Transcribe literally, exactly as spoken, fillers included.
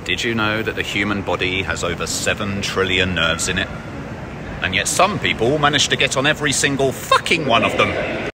Did you know that the human body has over seven trillion nerves in it? And yet some people manage to get on every single fucking one of them.